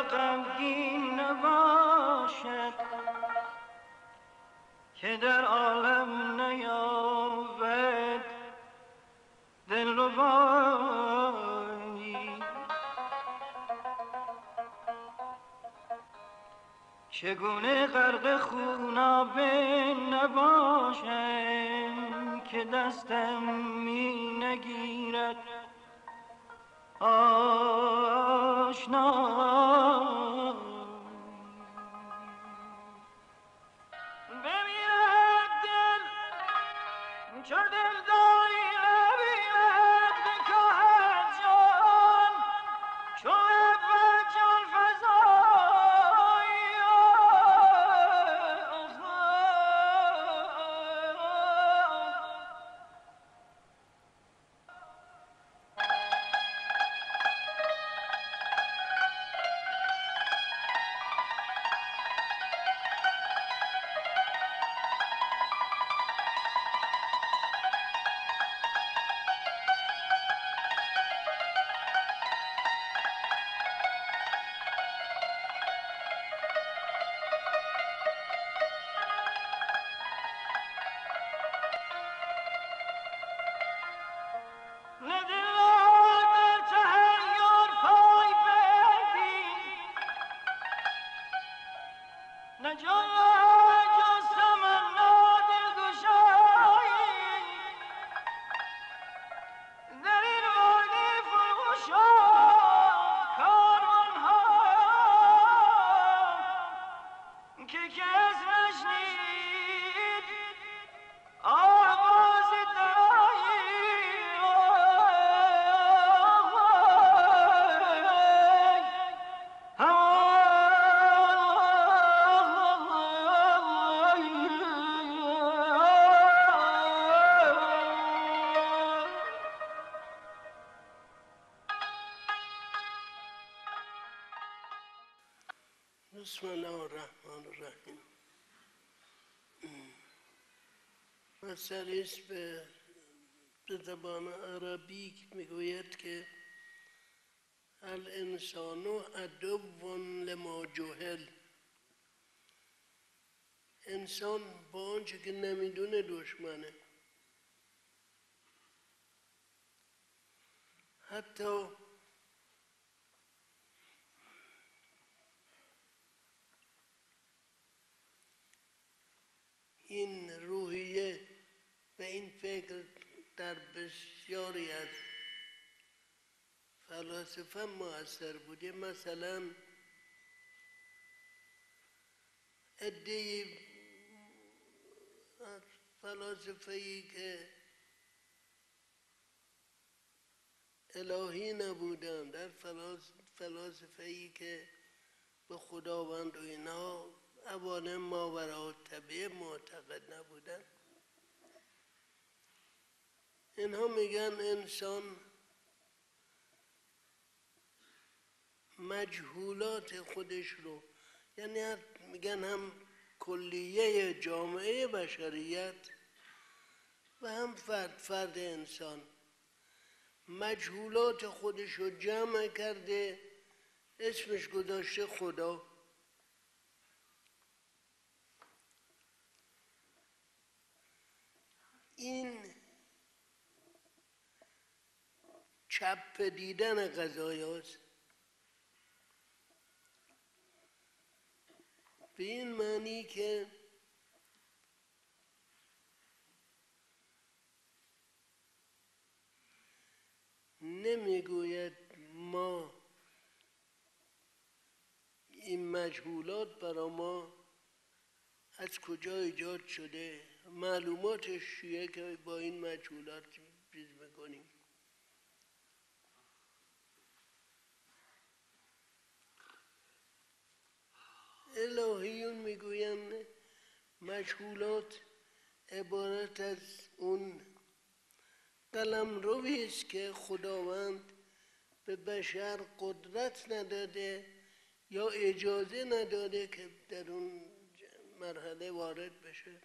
غمگین نباشد که در عالم نیابد دلربایی. چگونه غرق خونابه نباشم که دستم می نگیرد آشنا. بمیرد دل چو دلداری نبیند بکاهد جان چو اول جان فزایی. بسم الله الرحمن الرحیم. مثلی است به زبان عربی میگوید که الانسان عدو لما جهل. انسان با آنچه که نمیدونه دشمنه. حتی این روحیه و این فکر در بسیاری از فلاسفه مؤثر بوده. مثلا عده‌ای از فلاسفه‌ای که الهی نبودند، در فلاسفه‌ای که به خداوند و اینا عوالم ماوراءالطبیعه معتقد نبودند، اینها میگن انسان مجهولات خودش رو، یعنی میگن هم کلیه جامعه بشریت و هم فرد انسان مجهولات خودش رو جمع کرده، اسمش گذاشته خدا. این چپ دیدن قضایی هاست. به این معنی که نمیگوید ما این مجهولات برای ما از کجا ایجاد شده، معلوماتش چیه که با این مجهولات چیز میکنیم. الهیون میگویند مجهولات عبارت از اون قلمرویی است که خداوند به بشر قدرت نداده یا اجازه نداده که در اون مرحله وارد بشه.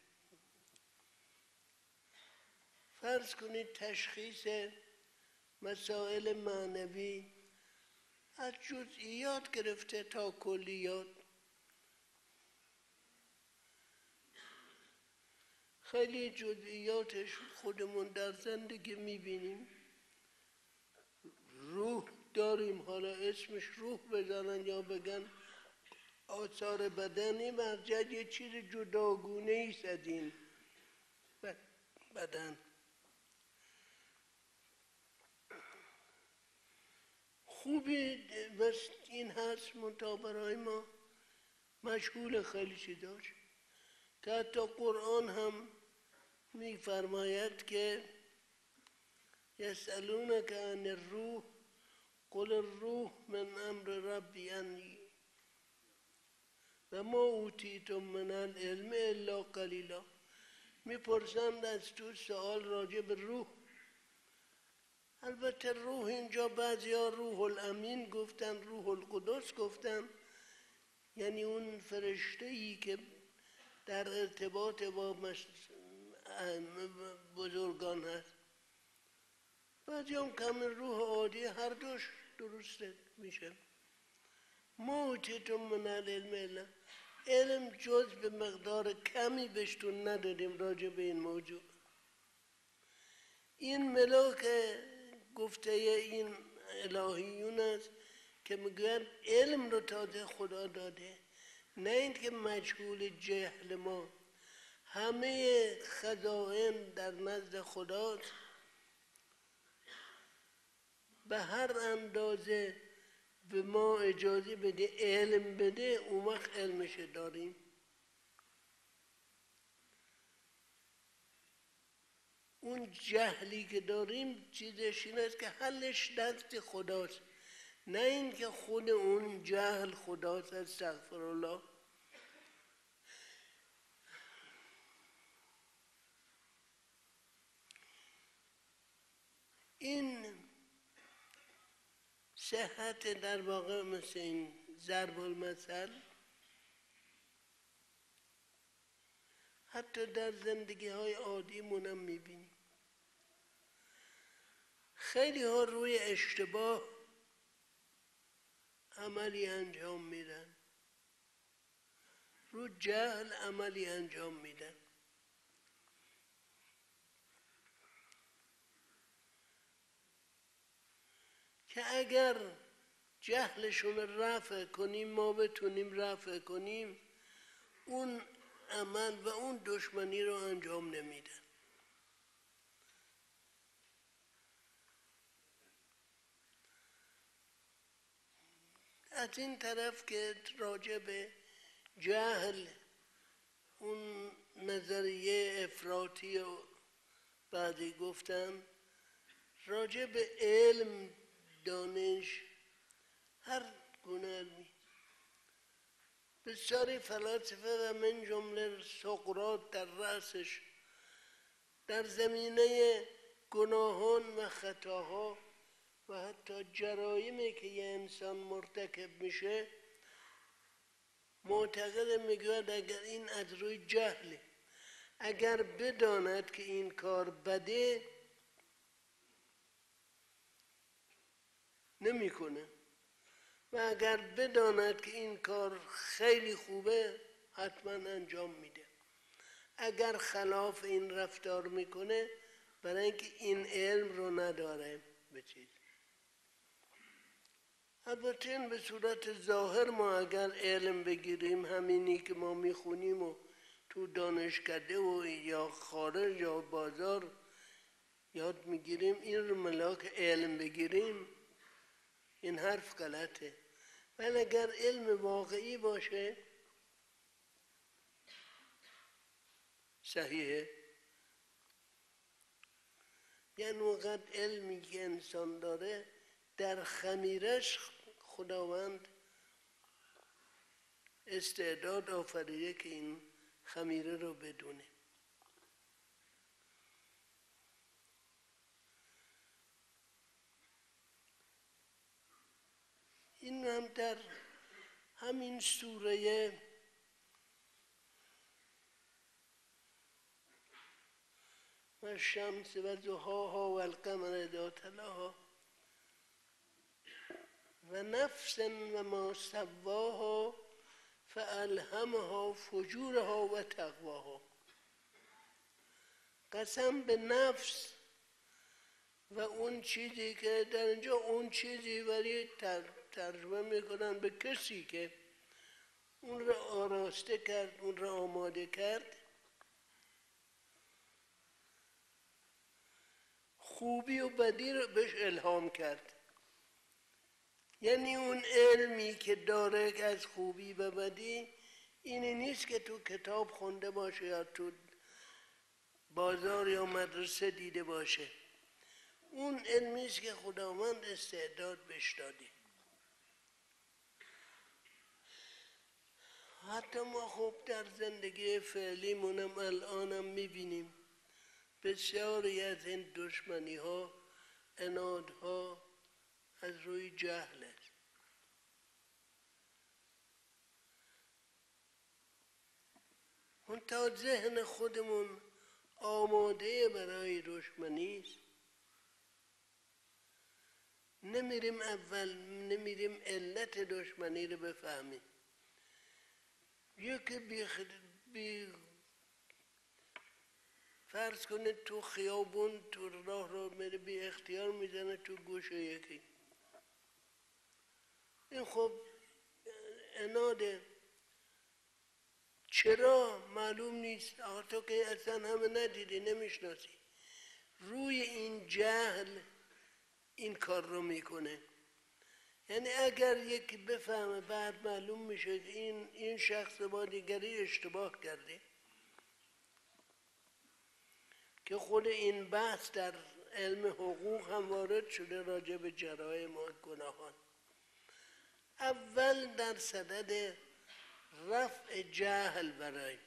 فرض کنید تشخیص مسائل معنوی از جزئیات گرفته تا کلیات. خیلی جزئیاتش خودمون در زندگی میبینیم. روح داریم، حالا اسمش روح بزنن یا بگن آثار بدنی، مرجع یه چیز جداگونه ایست از این بدن. خوبی بس این هست منتها برای ما مشغول خیلی چیزاش، که حتی قرآن هم میفرماید که یسألونک عن الروح قل الروح من امر ربی انی و ما اوتیتم من العلم الا قلیلا. میپرسند از تو سوال راجع به روح. البته روح اینجا بعضیا روح الامین گفتن، روح القدس گفتن، یعنی اون فرشته‌ای که در ارتباط با بزرگان هست. بعضی هم کم روح عادی، هر دوش درسته میشه. ما اوتیتم من العلم الا، علم جز به مقدار کمی بهشتون ندادیم راجع به این موضوع. این ملاک گفته این الهیون است که میگوید علم رو تازه خدا داده، نه این که مجهول جهل ما. همه خزائن در نزد خداست، به هر اندازه به ما اجازه بده علم بده، اون وقت علمش داریم. اون جهلی که داریم چیزش این است که حلش دست خداست، نه این که خود اون جهل خداست. استغفرالله. این صحت در واقع مثل این ضرب المثل حتی در زندگی های عادی مونم میبینیم. خیلی ها روی اشتباه عملی انجام میدن، رو جهل عملی انجام میدن. که اگر جهلشون رفع کنیم، ما بتونیم رفع کنیم، اون عمل و اون دشمنی رو انجام نمیدن. از این طرف که راجع به جهل اون نظریه افراطی و بعدی گفتن، راجع به علم، دانش، هر گونه علمی، بسیاری فلاسفه و من جمله سقراط در رأسش در زمینه گناهان و خطاها و حتی جرایمی که یه انسان مرتکب میشه معتقد، میگوید اگر این از روی جهله، اگر بداند که این کار بده نمیکنه، و اگر بداند که این کار خیلی خوبه حتما انجام میده. اگر خلاف این رفتار میکنه برای اینکه این علم رو نداره به چیز. البته این به صورت ظاهر ما اگر علم بگیریم، همینی که ما میخونیم و تو دانشکده و یا خارج یا بازار یاد میگیریم، این رو ملاک علم بگیریم، این حرف غلطه. ولی اگر علم واقعی باشه صحیحه. یعنی وقت علمی که انسان داره در خمیرش خداوند استعداد آفریده که این خمیره رو بدونه. این هم در همین سوره و الشمس و ضحاها و القمر اذا تلاها و نفس و ما سواها فالهمها فجورها و تقواها. قسم به نفس و اون چیزی که در اینجا اون چیزی ولی ترجمه میکنن به کسی که اون را آراسته کرد، اون را آماده کرد، خوبی و بدی رو بهش الهام کرد. یعنی اون علمی که داره از خوبی و بدی اینی نیست که تو کتاب خونده باشه یا تو بازار یا مدرسه دیده باشه. اون علمی است که خداوند استعداد بهش داده. حتی ما خوب در زندگی فعلیمونم الانم میبینیم بسیاری از این دشمنی ها، عنادها از روی جهل است. اون تا ذهن خودمون آماده برای دشمنی است، نمیریم علت دشمنی رو بفهمیم. یکی فرض کنید تو خیابون تو راه رو میره بی اختیار میزنه تو گوش یکی. این خب عناده. چرا؟ معلوم نیست. آخه تو که اصلا همه ندیدی نمیشناسی. روی این جهل این کار رو میکنه. یعنی اگر یکی بفهمه بعد معلوم میشه این شخص با دیگری اشتباه کرده، که خود این بحث در علم حقوق هم وارد شده راجع به جرایم و گناهان. اول در صدد رفع جهل برای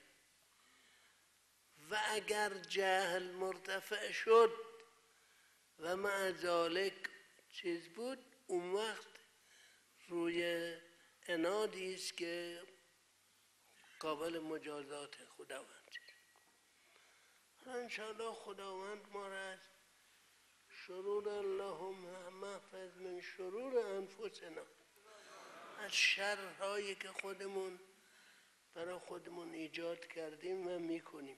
و اگر جهل مرتفع شد و مع ذالک چیز بود، اون وقت روی عنادی است که قابل مجازات خداوند. انشاءالله خداوند ما را از شرور اللهم محفظ من شرور انفسنا، از شرهایی که خودمون برای خودمون ایجاد کردیم و میکنیم.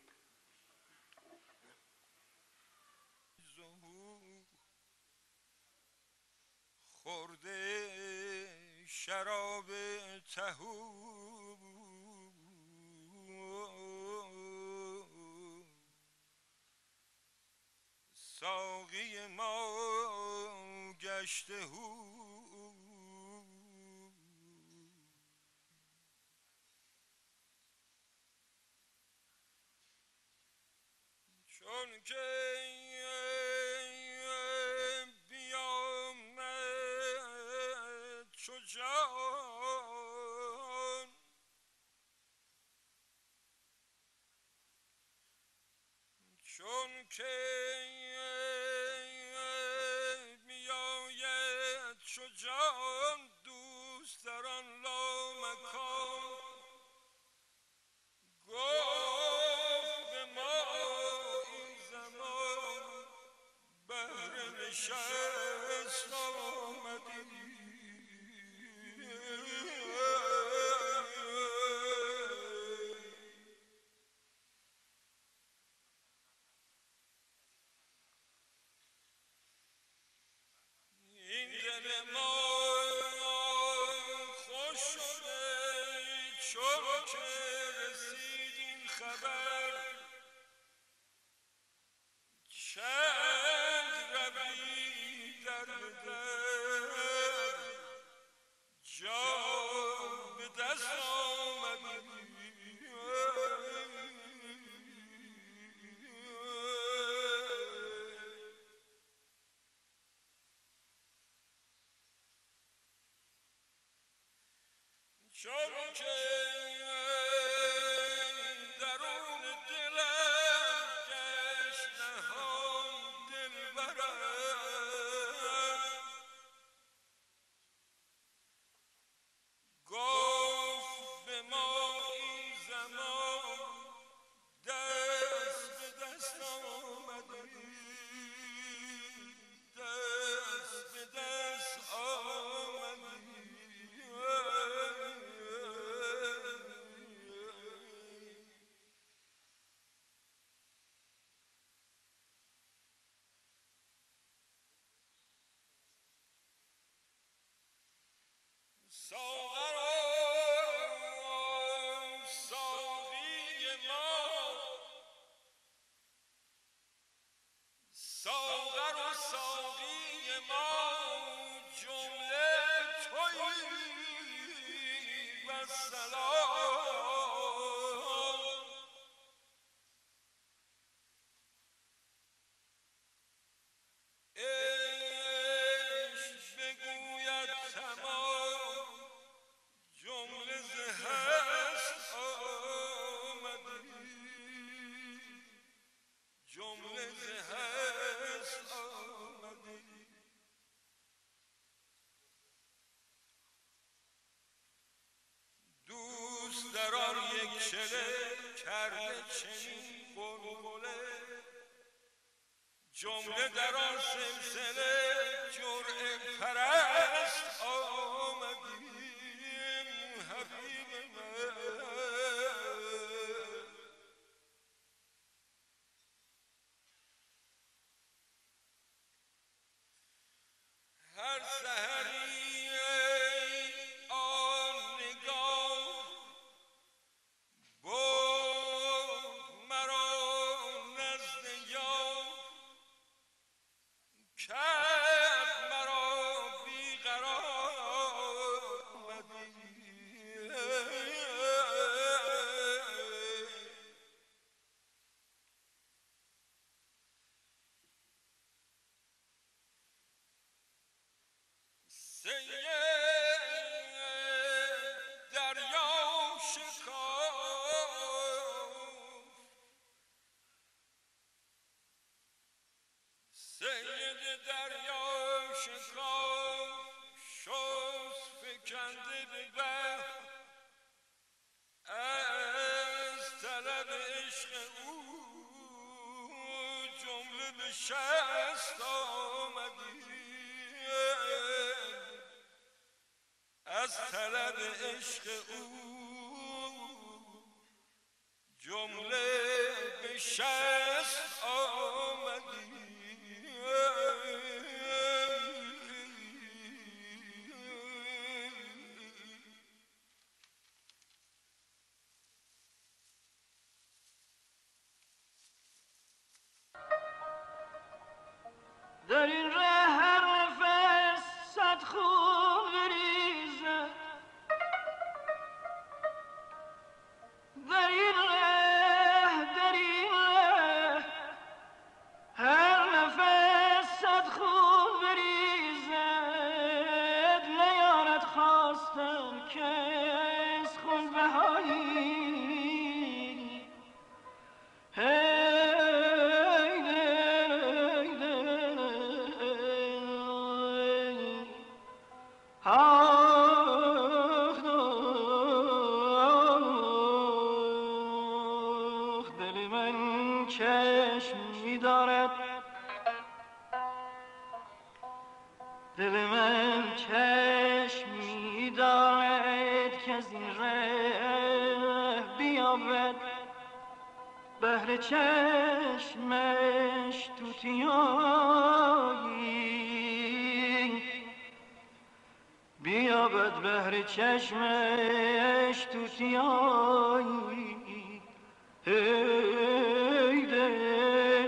خورده شراب طهور ساقی ما گشته چون که بیامد چو جان چون که بیاید چو جان دوست در آن لامکان گفت به ما این زمان بهر نشست آمدی این دل ما خوش شده چون که رسید این خبر چند روی در بدر جان به دست آمدی چون که درون دلم گشت نهان دلبرم گفت به ما این زمان دست به دست آمدی دست به دست آمدی ساغر و ساقی ما جمله تویی و سلام. عشق بگوید تمام جمله ز هست آمدی، جمله ز هست آمدی. دوست در آن یک چله کرده چنین بلبله، جمله در آن سلسله جرعه پرست آمدیم حبیب من. هر سحری آن نگاه برد مرا نزد یار، کرد مرا بیقرار آمدی. سید دریا شکاف، سید دریا شکاف شست فکنده به بحر، از طلب عشق او جمله به شست آمدی، از طلب عشق او جمله به شست آمدی. در این ره هر نفس صد خون بریزد، در این ره هر نفس صد خون بریزد، نیارد خواستن کس خون بهایی. دل من چشم می‌دارد، دل من چشم می‌دارد که از این ره بیابد بهر چشمش توتیایی، بیابد بهر چشمش توتیایی. ای دل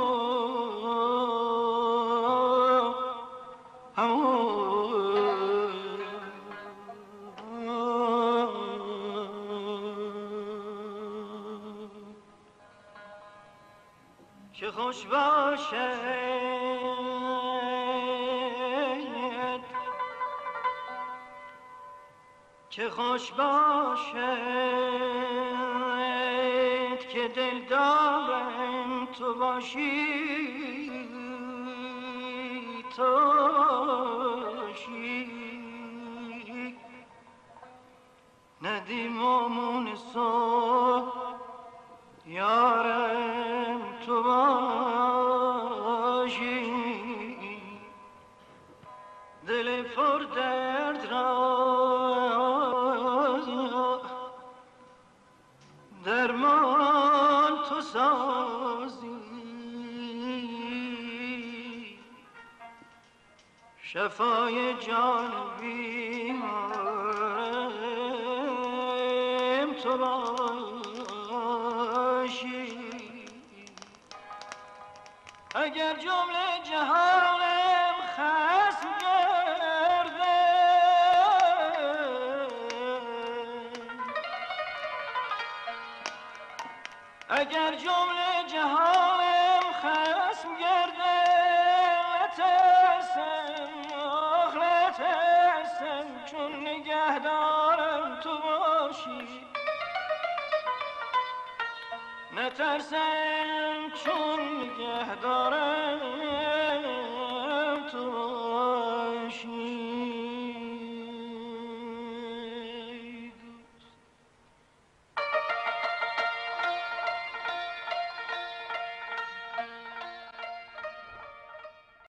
که خوش باشد، که خوش باشد که دلدارم تو باشی، تو باشی. ندیم آمون صبح یارم تو باشی، دل پر درد را درمان تو سازی، شفای جان بیمارم تو باشی. اگر جمله جهانم خصم گرده، اگر جمله جهانم خصم گرده، نترسم آخ نترسم چون نگهدارم تو باشی، نترسم چون نگهدارم